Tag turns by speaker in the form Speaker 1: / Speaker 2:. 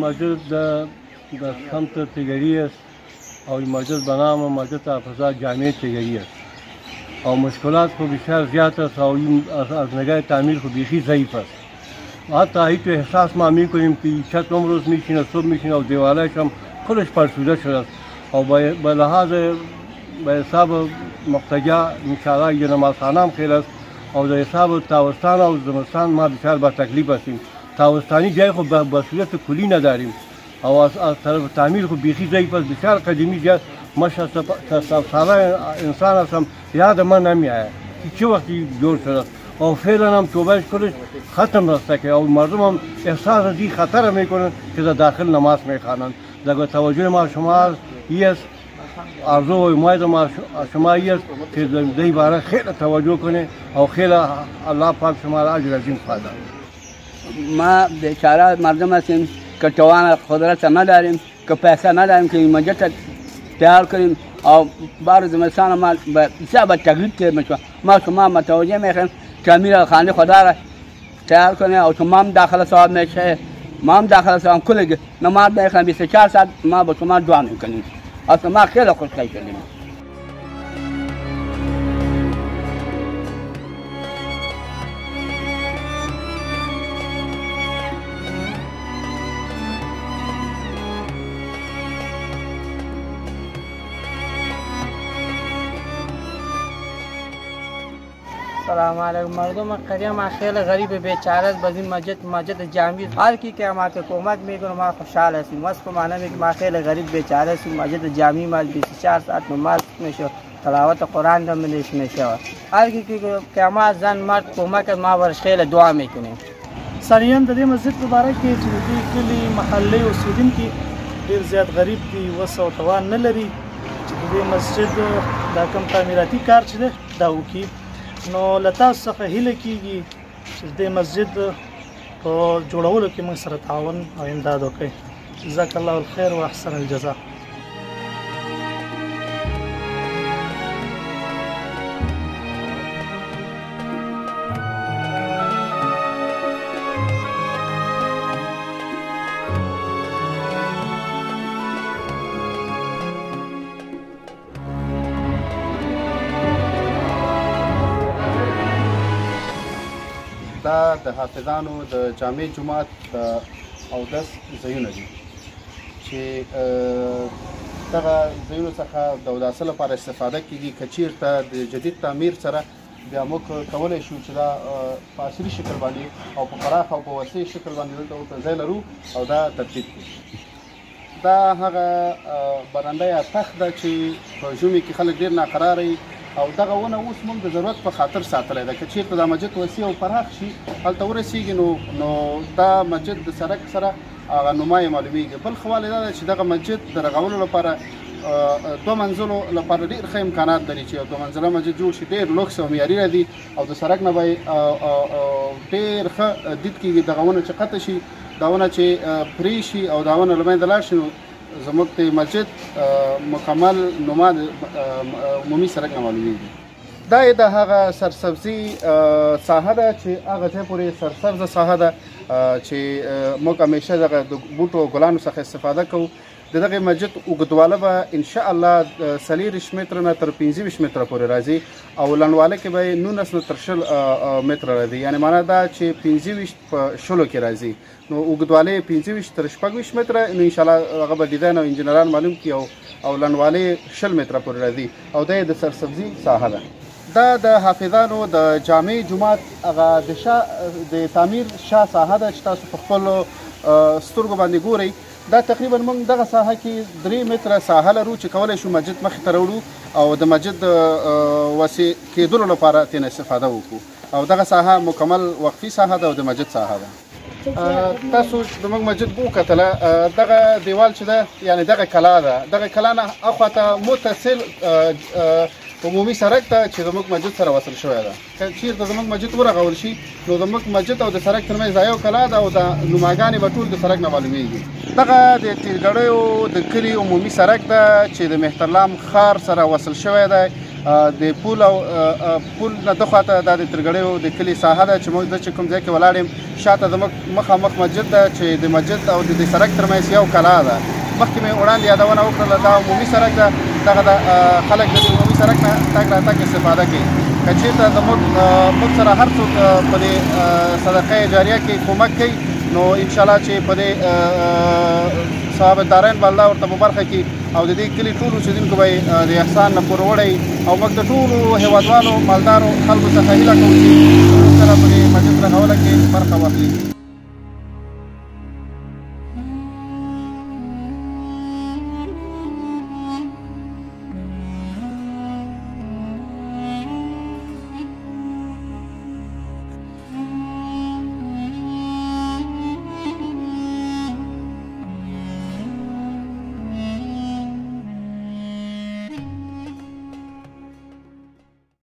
Speaker 1: مسجد د سمت تیگری است و این مسجد به نام مسجد حافظه جامع تیگری است و مشکلات خو بسیار زیاد است و این از نگاه تعمیر خو بیخی ضعیف است. حتی هیچ احساس ما میکنیم که چت امروز میشینه صبح میشینه و دیوالایش هم کلش فرسوده شده است و به لحاظ به حساب مقتجا انشاءالله یه نمازخانه هم خیلی است و در حساب تابستان و زمستان ما بسیار با تکلیف هستیم. تابستانی جای خو به صورت کلی نداریم و از طرف تعمیر خو بیخی ضعیف است. بسیار قدیمی جای ما 60 ساله انسان هستم یاد من نمیآید که چه وقتی جور شده و فعلا هم توبهش کلش ختم رسته که و مردم هم احساس از این خطر میکنن که در داخل نماز میخوانند. در توجه ما شما است آرزو و امید ما شما است که در این باره خیلی توجه کنه و خیلی الله پاک شما را اجر عظیم خواهد.
Speaker 2: ما بیچاره مردم هستیم که توان قدرت نداریم که پیسه نداریم که این مسجد تیار کنیم و بار زمستان ما بسیار تکلیف که میشه. ما شما متوجه میخوایم تعمیر خانه خدا را تیار کنه و شما هم داخل ثواب میشه، ما هم داخل ثواب کل نماز میخوایم 24 ساعت ما با شما دعا میکنیم. اصلا ما خیلی خوشحال شدیم.
Speaker 3: سلام علیکم. مردم قریه ما خیلی غریب بیچاره است. باز این مسجد جامع هر کی که ما کمک میکنه ما خوشحال هستیم. واسه معنی میگه ما خیلی غریب بیچاره است. مسجد جامع ما 24 ساعت نماز میشه، تلاوت قرآن هم میشه. هر کی که ما زن مرد کمک ما ورش خیلی دعا میکنیم.
Speaker 4: ثانیاً د دې مسجد په باره کې چې د دې کلي محلي اوسېدونکي ډېر زیات غریب دي، وس او توان نه لري چې د دې مسجد دا کوم تعمیراتي کار چې دی دا وکړي. نو له تاسو څخه هیله کېږي چې د دې مسجد په جوړولو کې موږ سره تعاون او امداد وکړئ. جزاک الله الخیر و احسن الجزاء.
Speaker 5: دا د حافظانو د جامع جماعت د اودس ځایونه دي چې دغه ځایونو څخه د اوداسه لپاره استفاده کیږي. که چیرته د جدید تعمیر سره بیا موږ کولی شو چې دا په عصري شکل باندې او په پراخ او په وسیع شکل باندې دلته ورته ځای لرو او دا ترتیب کړو. دا هغه برنده یا تخت ده چې په ژمي کې خلک ډېر ناقراره وي او دغه ونه اوس موږ د ضرورت په خاطر ساتلی ده. که چېرته دا مسجد وسیع او پراخ شي هلته ورسېږي نو دا مسجد د سړک سره هغه نما یې معلومیږي. بل ښه والی دا ده چې دغه مسجد د رغولو لپاره دوه منزلو لپاره ډېر ښه امکانات لري چې یو دوه منزله مسجد جوړ شي. ډېر لوکس او معیاري دی او د سړک نه به ډېر ښه دید کېږي. دغه ونه چې قطع شي دا ونه چې پرې شي او دا ونه له منځه لاړ شي نو زموږ د مسجد مکمل نما عمومي سړک نه معلومیږي. دا یې د هغه سرسبزي ساحه ده چې هغه ځای پورې سرسبزه ساحه ده چې موږ همیشه دغه د بوټو او ګلانو څخه استفاده کوو. د دغه مسجد اوږدواله به انشاءالله 40 متره نه تر 25 متره پورې راځي او لنډواله کې به 19 نه تر 20 متره راځي. یعنی معنا دا چې 25 په شلو کې راځي نو اوږدواله 25 تر 26 متره نو انشاءالله هغه به ډیزاین او انجینران معلوم کړي او لنډواله 20 متره پورې راځي او دا د سرسبزي ساحه ده. دا د حافظانو د جامع جماعت هغه د تعمیر شا ساحه ده چې تاسو په خپلو سترګو باندې ګورئ. دا تقریبا موږ دغه ساحه کې 3 متره ساحه لرو چې کولی شو مسجد مخې ته راوړو او د مسجد وسیع کېدلو لپاره ترېنه استفاده وکړو او دغه ساحه مکمل وقفي ساحه ده او د مسجد ساحه ده. تاسو زموږ مسجد وکتله دغه دیوال چې ده یعنې دغه کلا ده. دغه کلا نه اخواته متصل عمومي سړک ته چې زموږ مسجد سره وصل شوی ده. که چېرته زموږ مسجد ورغول شي نو زموږ مسجد او د سړک ترمنځ دا یو کلا ده او د نماګانې به ټول د سړک نه معلومیږي. دغه د تیرګړیو د کلي عمومي سړک ده چې د مهترلام ښار سره وصل شوی دی د پول او پول نه دخوا ته دا د ترګړیو د کلي ساحه ده چې موږ د چې کوم ځای کې ولاړ یم شاته زموږ مخامخ مسجد ده چې د مسجد او د سړک ترمنځ یو کلا ده. مخکې مې وړاندې یادونه وکړله دا عمومي سړک ده، دغه د خلک د عمومي سړک نه تګ راتګ استفاده کوي. که چېرته موږ سره هر څوک په دې صدقه جاریه کې کومک کوي نو انشاءالله چې په دې ثواب دارین به الله ورته په برخه کړي او د دې کلي ټولو اوسېدونکو به د احسان نه پوروړی او موږ د ټولو هېوادوالو مالدارو خلکو څخه هیله کوو چې سره په دې مسجد رغوله کې برخه واخلي.